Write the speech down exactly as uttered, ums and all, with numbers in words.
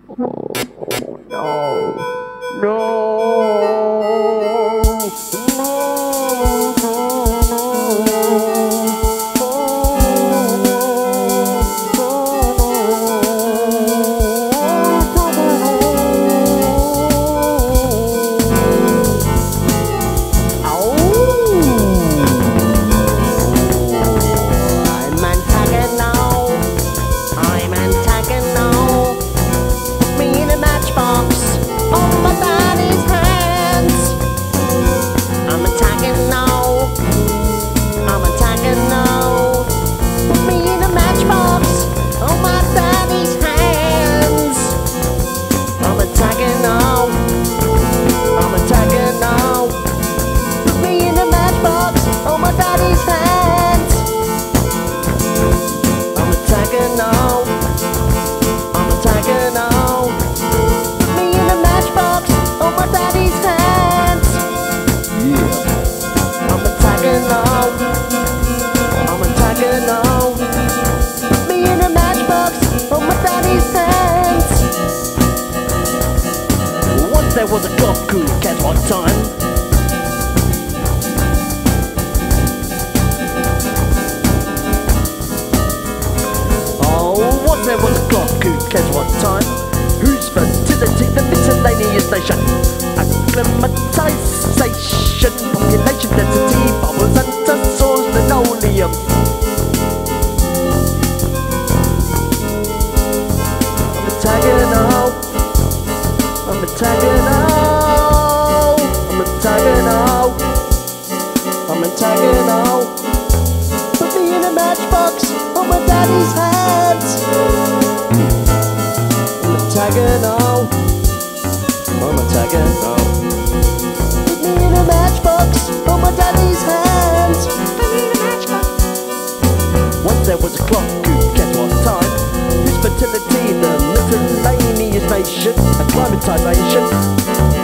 Oh, no. No. There was a clock who kept on time. Oh, once there was a clock who kept on time, whose fertility the miscellaneous nation, acclimatization, population density, bubbles and tussles, linoleum. I'm a tiger now. I'm a tiger now, I'm a tiger now, I'm a tiger now. Put me in a matchbox on my daddy's hands. I'm a tiger now, I'm a tiger now. Put me in a matchbox on my daddy's hands. Put me in a matchbox. Once there was a clock who kept on time, whose fertility the miscellaneous nation, acclimatization.